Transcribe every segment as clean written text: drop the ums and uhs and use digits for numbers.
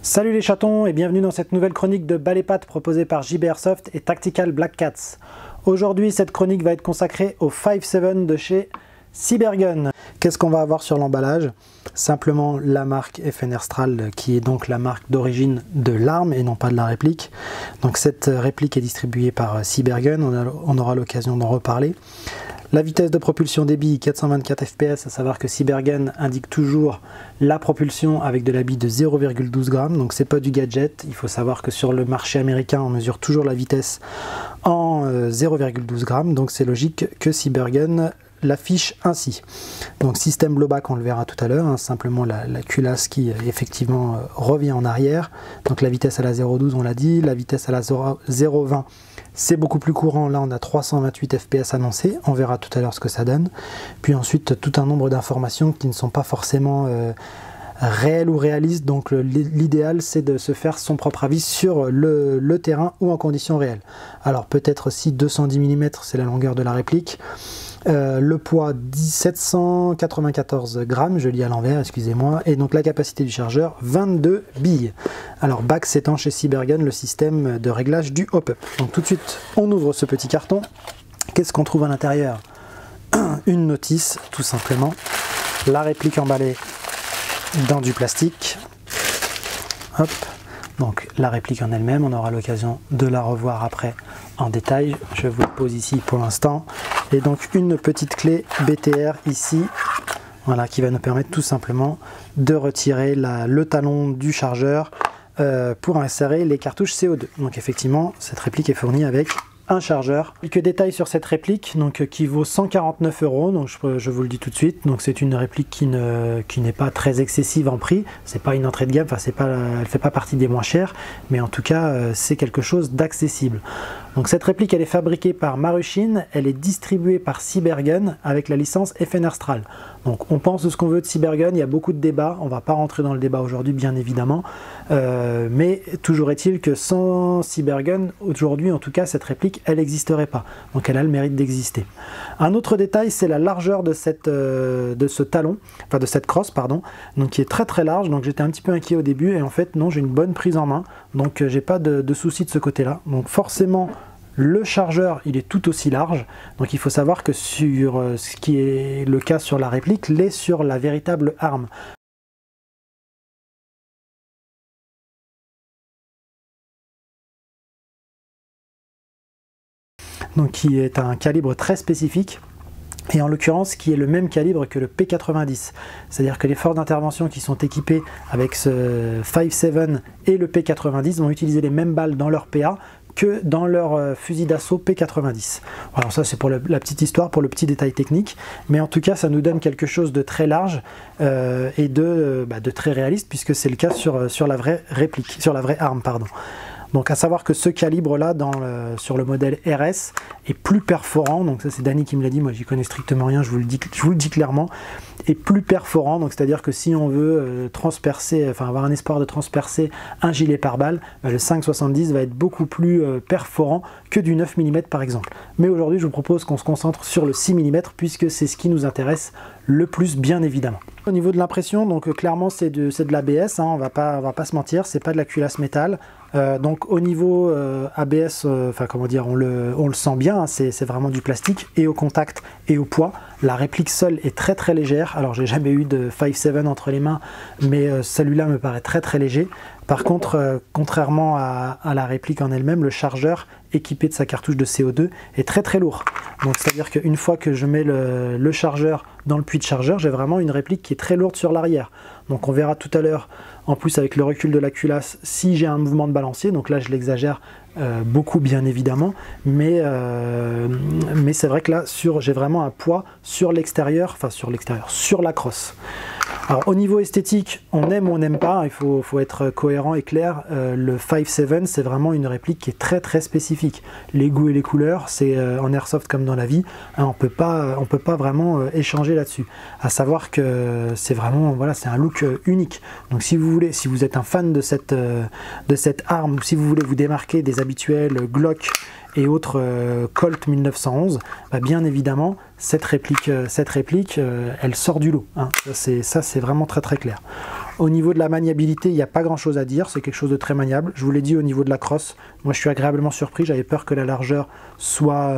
Salut les chatons et bienvenue dans cette nouvelle chronique de Bal et Pattes proposée par JB Airsoft et Tactical Black Cats. Aujourd'hui, cette chronique va être consacrée au 5.7 de chez Cybergun. Qu'est-ce qu'on va avoir sur l'emballage? Simplement la marque Fenerstral, qui est donc la marque d'origine de l'arme et non pas de la réplique. Donc cette réplique est distribuée par Cybergun, on aura l'occasion d'en reparler. La vitesse de propulsion des billes 424 fps, à savoir que Cybergun indique toujours la propulsion avec de la bille de 0,12 g, donc c'est pas du gadget. Il faut savoir que sur le marché américain on mesure toujours la vitesse en 0,12 g, donc c'est logique que Cybergun l'affiche ainsi. Donc système blowback, on le verra tout à l'heure, hein, simplement la culasse qui effectivement revient en arrière. Donc la vitesse à la 0,12 on l'a dit, la vitesse à la 0,20 c'est beaucoup plus courant, là on a 328 fps annoncés, on verra tout à l'heure ce que ça donne. Puis ensuite tout un nombre d'informations qui ne sont pas forcément réelles ou réalistes, donc l'idéal c'est de se faire son propre avis sur le terrain ou en conditions réelles. Alors peut-être aussi 210 mm c'est la longueur de la réplique. Le poids 794 grammes, je lis à l'envers, excusez-moi, et donc la capacité du chargeur 22 billes. Alors bac s'étend chez Cybergun le système de réglage du hop-up. Donc tout de suite on ouvre ce petit carton. Qu'est-ce qu'on trouve à l'intérieur? Une notice tout simplement, la réplique emballée dans du plastique. Hop. Donc la réplique en elle-même, on aura l'occasion de la revoir après en détail. Je vous la pose ici pour l'instant. Et donc une petite clé BTR ici, voilà, qui va nous permettre tout simplement de retirer le talon du chargeur pour insérer les cartouches CO2. Donc effectivement, cette réplique est fournie avec un chargeur. Quelques détails sur cette réplique, donc qui vaut 149 €, donc je vous le dis tout de suite. Donc c'est une réplique qui n'est pas très excessive en prix. C'est pas une entrée de gamme, enfin elle fait pas partie des moins chères, mais en tout cas c'est quelque chose d'accessible. Donc cette réplique elle est fabriquée par Maruchin, elle est distribuée par Cybergun avec la licence Fenerstral. Donc on pense de ce qu'on veut de Cybergun, il y a beaucoup de débats, on va pas rentrer dans le débat aujourd'hui bien évidemment, mais toujours est-il que sans Cybergun, aujourd'hui en tout cas cette réplique elle n'existerait pas, donc elle a le mérite d'exister. Un autre détail c'est la largeur de ce talon, enfin de cette crosse pardon, donc qui est très très large, donc j'étais un petit peu inquiet au début et en fait non, j'ai une bonne prise en main, donc j'ai pas de soucis de ce côté là, donc forcément le chargeur il est tout aussi large, donc il faut savoir que sur ce qui est le cas sur la réplique, l'est sur la véritable arme. Donc qui est un calibre très spécifique, et en l'occurrence qui est le même calibre que le P90. C'est-à-dire que les forces d'intervention qui sont équipées avec ce 5.7 et le P90 vont utiliser les mêmes balles dans leur PA que dans leur fusil d'assaut P90. Alors ça c'est pour la petite histoire, pour le petit détail technique, mais en tout cas ça nous donne quelque chose de très large et de très réaliste, puisque c'est le cas sur la vraie réplique, sur la vraie arme pardon. Donc à savoir que ce calibre là sur le modèle RS est plus perforant, donc ça c'est Danny qui me l'a dit, moi j'y connais strictement rien, je vous le dis clairement, est plus perforant, donc c'est à dire que si on veut transpercer, enfin avoir un espoir de transpercer un gilet pare-balles, le 5,70 va être beaucoup plus perforant que du 9 mm par exemple. Mais aujourd'hui je vous propose qu'on se concentre sur le 6 mm puisque c'est ce qui nous intéresse le plus bien évidemment. Au niveau de l'impression, donc clairement c'est de l'ABS, hein, on va pas se mentir, c'est pas de la culasse métal. Donc au niveau ABS, enfin comment dire, on le sent bien, hein, c'est vraiment du plastique, et au contact et au poids. La réplique seule est très très légère. Alors j'ai jamais eu de 5.7 entre les mains, mais celui-là me paraît très très léger. Par contre, contrairement à la réplique en elle-même, le chargeur équipé de sa cartouche de CO2 est très très lourd. Donc c'est-à-dire qu'une fois que je mets le chargeur dans le puits de chargeur, j'ai vraiment une réplique qui est très lourde sur l'arrière. Donc on verra tout à l'heure, en plus avec le recul de la culasse, si j'ai un mouvement de balancier. Donc là je l'exagère beaucoup bien évidemment, mais c'est vrai que là j'ai vraiment un poids sur l'extérieur, enfin sur la crosse. Alors au niveau esthétique, on aime ou on n'aime pas, il faut être cohérent et clair. Le 5.7 c'est vraiment une réplique qui est très très spécifique. Les goûts et les couleurs, c'est en airsoft comme dans la vie, hein, on peut pas vraiment échanger là-dessus. À savoir que c'est vraiment, voilà, c'est un look unique. Donc si vous êtes un fan de cette arme, ou si vous voulez vous démarquer des habituels Glock et autres Colt 1911, bah bien évidemment cette réplique elle sort du lot, hein. Ça c'est vraiment très très clair. Au niveau de la maniabilité, il n'y a pas grand chose à dire, c'est quelque chose de très maniable. Je vous l'ai dit, au niveau de la crosse, moi je suis agréablement surpris, j'avais peur que la largeur soit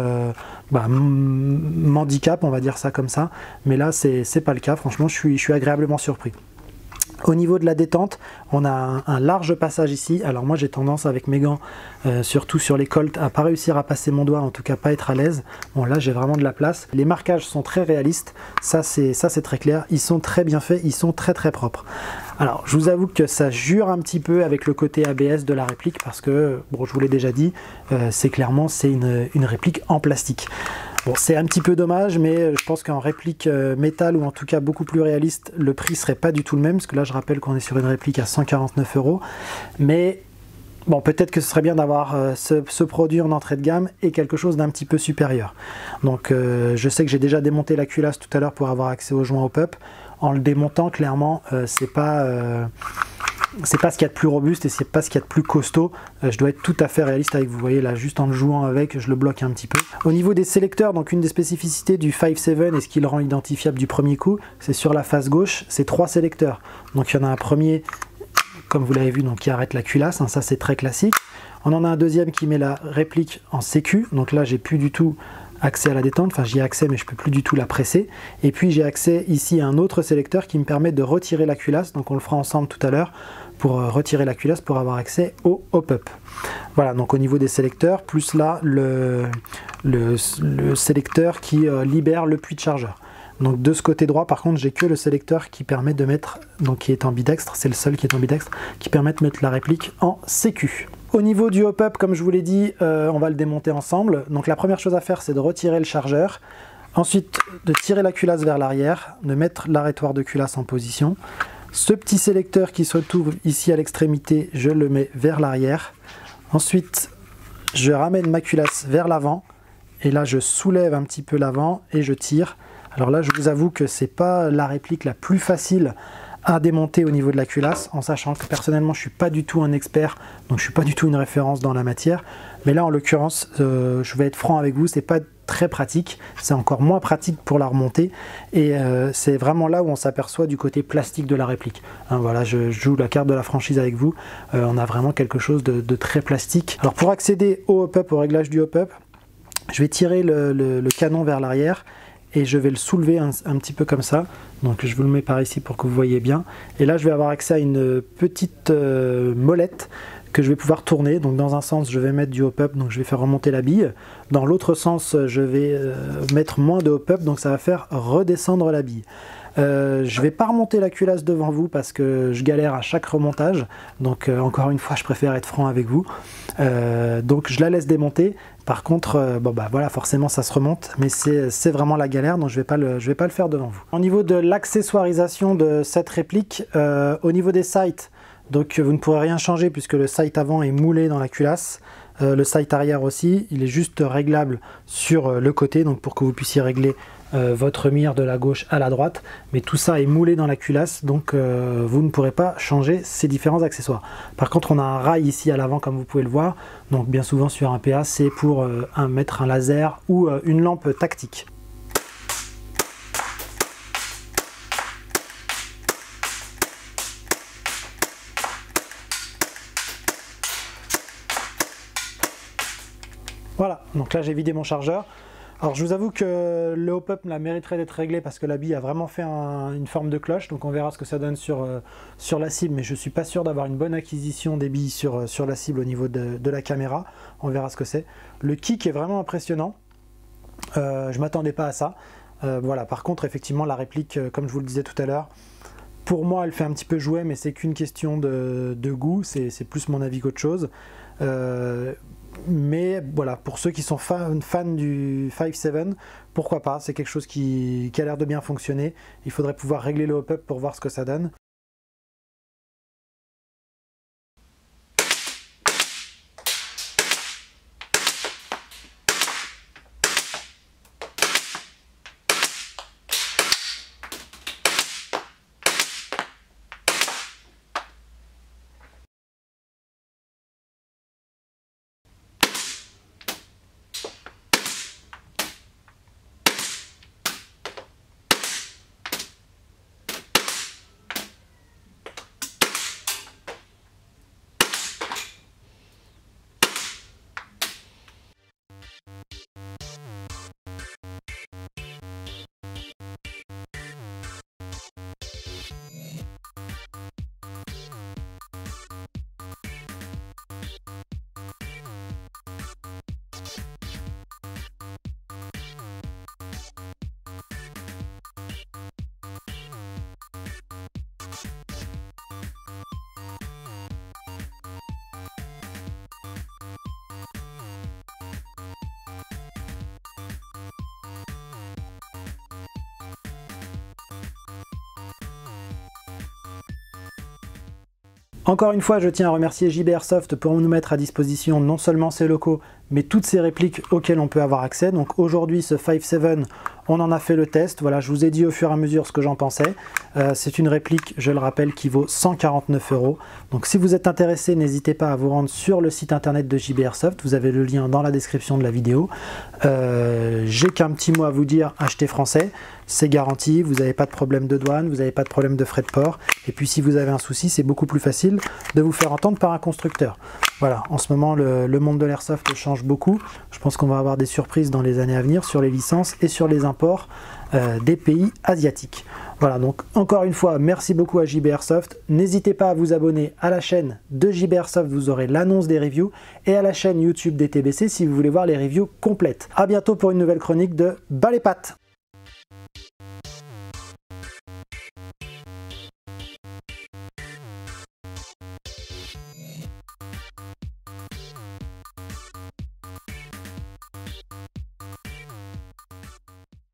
m'handicap, on va dire ça comme ça, mais là c'est pas le cas, franchement je suis agréablement surpris. Au niveau de la détente, on a un large passage ici. Alors moi j'ai tendance avec mes gants, surtout sur les Colt, à pas réussir à passer mon doigt, en tout cas pas être à l'aise. Bon là j'ai vraiment de la place. Les marquages sont très réalistes, ça c'est très clair. Ils sont très bien faits, ils sont très propres. Alors je vous avoue que ça jure un petit peu avec le côté ABS de la réplique parce que, bon je vous l'ai déjà dit, c'est clairement une réplique en plastique. Bon, c'est un petit peu dommage, mais je pense qu'en réplique métal ou en tout cas beaucoup plus réaliste, le prix serait pas du tout le même, parce que là je rappelle qu'on est sur une réplique à 149 €. Mais bon, peut-être que ce serait bien d'avoir ce produit en entrée de gamme et quelque chose d'un petit peu supérieur. Donc je sais que j'ai déjà démonté la culasse tout à l'heure pour avoir accès aux joints hop-up. En le démontant, clairement, c'est pas ce qu'il y a de plus robuste et c'est pas ce qu'il y a de plus costaud. Je dois être tout à fait réaliste avec vous. Vous voyez là, juste en le jouant avec, je le bloque un petit peu. Au niveau des sélecteurs, donc une des spécificités du 5.7 et ce qui le rend identifiable du premier coup, c'est sur la face gauche, c'est 3 sélecteurs. Donc il y en a un premier, comme vous l'avez vu, donc qui arrête la culasse, hein, ça c'est très classique. On en a un deuxième qui met la réplique en sécu, donc là j'ai plus du tout accès à la détente, enfin j'y ai accès mais je peux plus du tout la presser. Et puis j'ai accès ici à un autre sélecteur qui me permet de retirer la culasse, donc on le fera ensemble tout à l'heure pour retirer la culasse pour avoir accès au hop-up. Voilà, donc au niveau des sélecteurs, plus là le sélecteur qui libère le puits de chargeur. Donc de ce côté droit par contre j'ai que le sélecteur qui permet de mettre, donc qui est ambidextre, c'est le seul qui est ambidextre, qui permet de mettre la réplique en sécu. Au niveau du hop-up, comme je vous l'ai dit, on va le démonter ensemble. Donc la première chose à faire, c'est de retirer le chargeur. Ensuite, de tirer la culasse vers l'arrière, de mettre l'arrêtoir de culasse en position. Ce petit sélecteur qui se trouve ici à l'extrémité, je le mets vers l'arrière. Ensuite, je ramène ma culasse vers l'avant. Et là, je soulève un petit peu l'avant et je tire. Alors là, je vous avoue que c'est pas la réplique la plus facile à démonter au niveau de la culasse, en sachant que personnellement je suis pas du tout un expert, donc je suis pas du tout une référence dans la matière, mais là en l'occurrence je vais être franc avec vous, c'est pas très pratique, c'est encore moins pratique pour la remonter, et c'est vraiment là où on s'aperçoit du côté plastique de la réplique, hein, voilà, je joue la carte de la franchise avec vous, on a vraiment quelque chose de très plastique. Alors pour accéder au hop-up, au réglage du hop-up, je vais tirer le canon vers l'arrière, et je vais le soulever un petit peu comme ça. Donc je vous le mets par ici pour que vous voyez bien. Et là je vais avoir accès à une petite molette que je vais pouvoir tourner. Donc dans un sens je vais mettre du hop-up, donc je vais faire remonter la bille. Dans l'autre sens je vais mettre moins de hop-up, donc ça va faire redescendre la bille. Je vais pas remonter la culasse devant vous parce que je galère à chaque remontage, donc encore une fois je préfère être franc avec vous, donc je la laisse démonter. Par contre bon bah voilà, forcément ça se remonte, mais c'est vraiment la galère, donc je vais pas le faire devant vous. Au niveau de l'accessoirisation de cette réplique, au niveau des sights, donc vous ne pourrez rien changer puisque le sight avant est moulé dans la culasse. Le sight arrière aussi, il est juste réglable sur le côté, donc pour que vous puissiez régler votre mire de la gauche à la droite, mais tout ça est moulé dans la culasse, donc vous ne pourrez pas changer ces différents accessoires. Par contre on a un rail ici à l'avant comme vous pouvez le voir, donc bien souvent sur un PA c'est pour mettre un laser ou une lampe tactique. Voilà, donc là j'ai vidé mon chargeur. Alors je vous avoue que le hop-up mériterait d'être réglé parce que la bille a vraiment fait une forme de cloche, donc on verra ce que ça donne sur la cible, mais je suis pas sûr d'avoir une bonne acquisition des billes sur la cible au niveau de la caméra, on verra ce que c'est. Le kick est vraiment impressionnant, je m'attendais pas à ça, voilà. Par contre effectivement la réplique, comme je vous le disais tout à l'heure, pour moi elle fait un petit peu jouet, mais c'est qu'une question de goût, c'est plus mon avis qu'autre chose. Mais voilà, pour ceux qui sont fans du 5.7, pourquoi pas, c'est quelque chose qui a l'air de bien fonctionner. Il faudrait pouvoir régler le hop-up pour voir ce que ça donne. Encore une fois, je tiens à remercier JB Airsoft pour nous mettre à disposition non seulement ses locaux, mais toutes ces répliques auxquelles on peut avoir accès. Donc aujourd'hui, ce 5.7, on en a fait le test. Voilà, je vous ai dit au fur et à mesure ce que j'en pensais. C'est une réplique, je le rappelle, qui vaut 149 €. Donc si vous êtes intéressé, n'hésitez pas à vous rendre sur le site internet de JB Airsoft. Vous avez le lien dans la description de la vidéo. J'ai qu'un petit mot à vous dire, achetez français. C'est garanti, vous n'avez pas de problème de douane, vous n'avez pas de problème de frais de port. Et puis si vous avez un souci, c'est beaucoup plus facile de vous faire entendre par un constructeur. Voilà, en ce moment, le monde de l'airsoft change beaucoup. Je pense qu'on va avoir des surprises dans les années à venir sur les licences et sur les imports des pays asiatiques. Voilà, donc encore une fois, merci beaucoup à JB Airsoft. N'hésitez pas à vous abonner à la chaîne de JB Airsoft, vous aurez l'annonce des reviews, et à la chaîne YouTube des TBC si vous voulez voir les reviews complètes. A bientôt pour une nouvelle chronique de Bas les pattes.